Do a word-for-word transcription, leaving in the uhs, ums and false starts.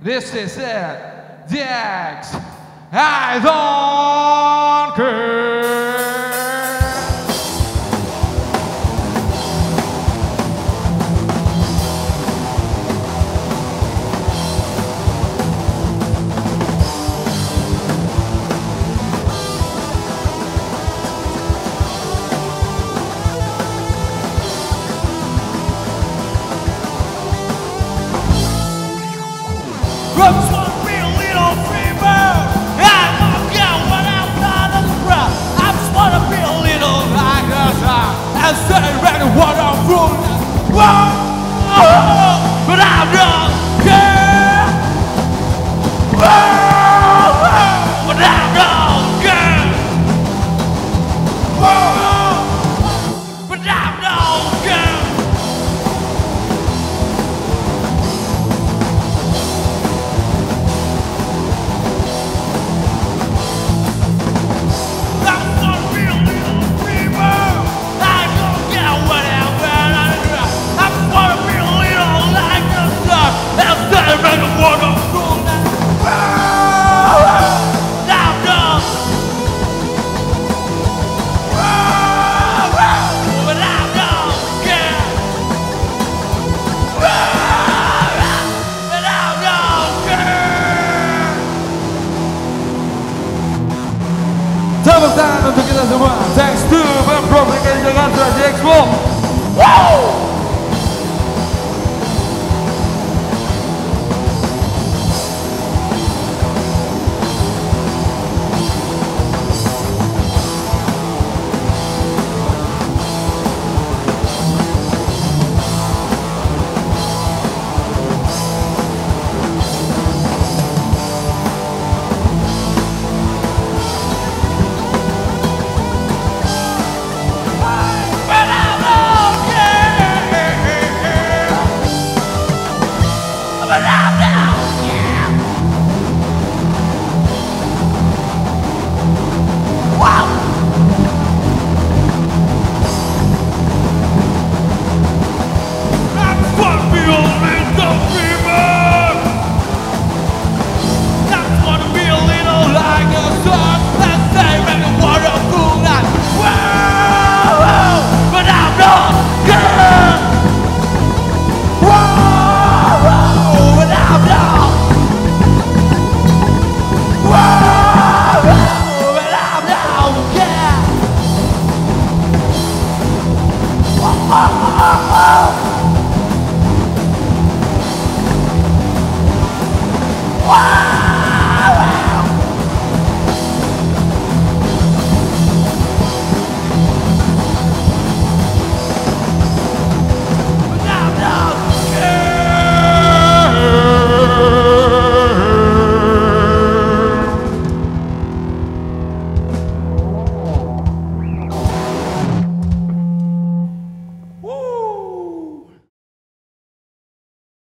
This is it. D X. I don't care. I just wanna be a little free bird. I don't care what I'm not on the ground. I just wanna be a little like a star and say ready what I'm doing. Whoa, but I don't care. Whoa, but I don't care. Whoa, but I don't care. Tepuk tangan untuk kita semua. Thanks to Pemprov D K I Jakarta J X Pop. Wow! Oh, oh, oh.